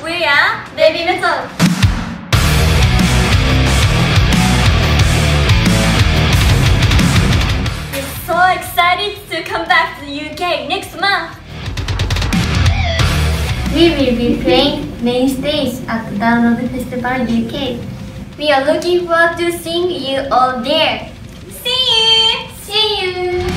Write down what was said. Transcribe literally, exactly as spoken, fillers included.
We are Babymetal. We're so excited to come back to the U K next month. We will be playing main stage at the Download Festival U K. We are looking forward to seeing you all there. See you! See you!